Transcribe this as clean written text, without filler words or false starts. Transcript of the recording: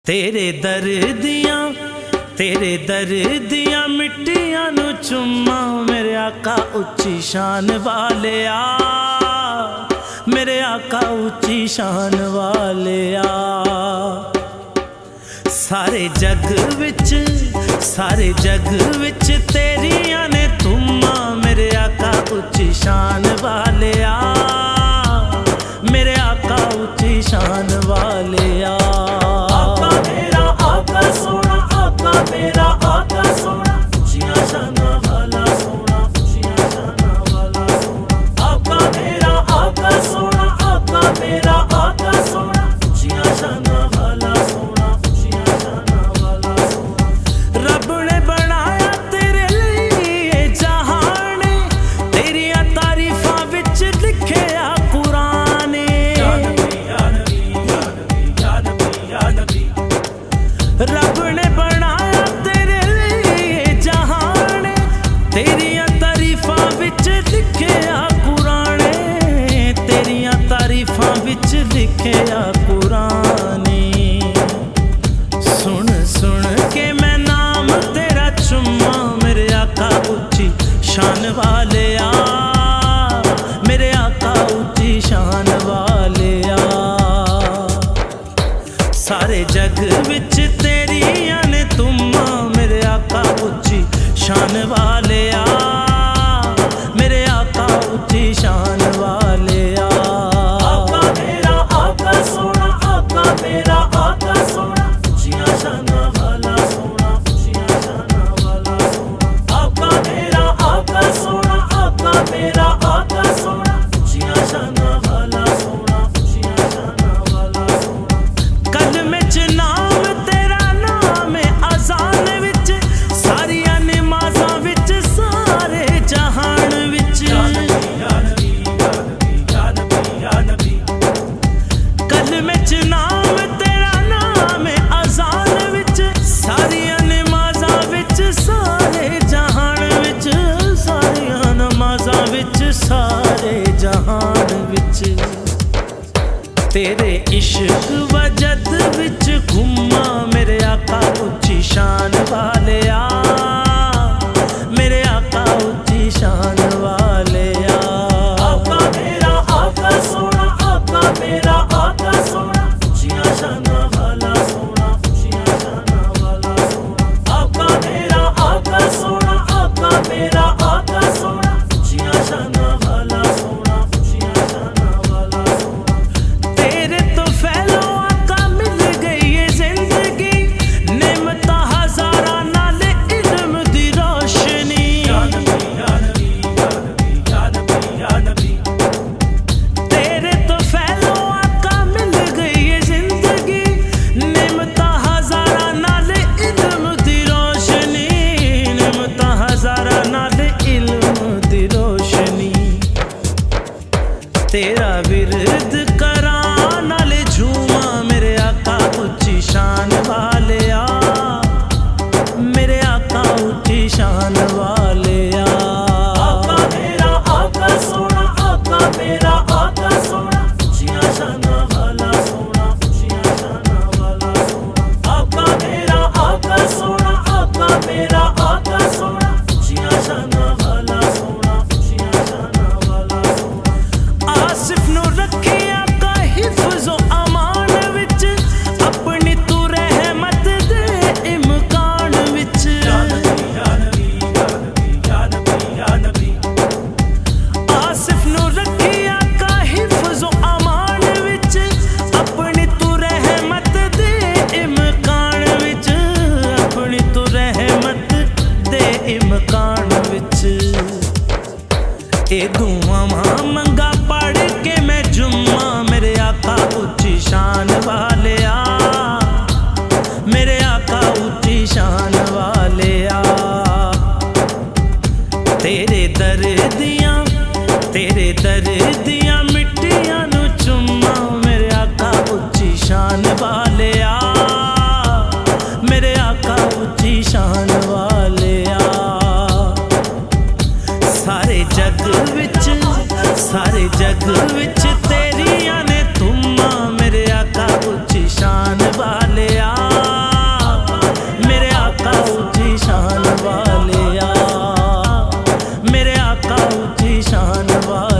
तेरे दर्दियां मिट्टियां नु चुम्मा मेरे आका उची शान वालिया, मेरे आका उची शान वालिया। सारे जग विच तेरियां ने तुम्मा मेरे आका उची शान वालिया, मेरे आका उची शान वालिया। आका मेरा आका सोना, आका मेरा आका सोना, उचिया शाना वाला सोना, उचिया शाना वाला सोना। आका मेरा आका सोना, आका मेरा आका सोना, उचिया शाना वाला सोना, उचिया शाना वाला सोना। रब ने बनाया तेरे लिए जहान, तेरिया तारीफां विच लिखे आ कुरान। रब ने बनाया तेरे लिए जहान, तेरिया तारीफां विच लिखे आ कुरान, तेरिया तारीफां विच लिखे आ कुरान। सुन सुन के मैं नाम तेरा चुम्मा मेरे आका उची शान वालिया, मेरे आका उची शान वालिया। सारे जग विच तेरियां ने तुम्मा मेरे आका उची शान वालिया, मेरे आका उची शान वालिया। आका मेरा आका सोना, आका मेरा आका सोना, उचिया शाना वाला सोना, उचिया शाना वाला सोना। आका मेरा आका सोना, आका मेरा आका सोना, उचिया शाना वाला सोना, उचिया शाना वाला सोना। कल में नाम तेरा नाम अजान विच, सारिया नमाज़ां विच, सारे जहान विच। कल में नाम तेरा नाम अजान विच, सारिया नमाज़ां विच, सारे जहान विच, सारिया नमाज़ां विच, सारे जहान विच। तेरे इश्क वजद विच घुम्मा मेरे आका उची शान वालिया, मेरे आका उची शान वालिया। आका मेरा आका सोना, आका मेरा आका सोना, उचिया शाना वाला सोना, उचिया शाना वाला सोना। आका मेरा आका सोना, आका मेरा आका सोना, उचिया शाना वाला सोना, उचिया शाना वाला सोना। तेरे तो फैलो आका मिल गई ये जिंदगी, नेमता हजारा नाल इल्म दी रोशनी। तेरे तो फैलो आका मिल गई ये जिंदगी, नेमता हजारा नाल इल्म दी रोशनी, नेमता हजारा नाल इल्म दी रोशनी। तेरा विरद करा नाले झूमा मेरे आका उची शान वालिया, मेरे आका उची शान वालिया। आका मेरा आका सोना, आका मेरा आका सोना, उचिया शाना वाला सोना, उचिया शाना वाला सोना। आका मेरा आका सोना, आका मेरा आका सोना, उचिया शाना वाला सोना, उचिया शाना वाला सोना। आसिफ नु रखिया का हिफ्ज़ो अमान विच, अपनी तू रहमत शान वाले।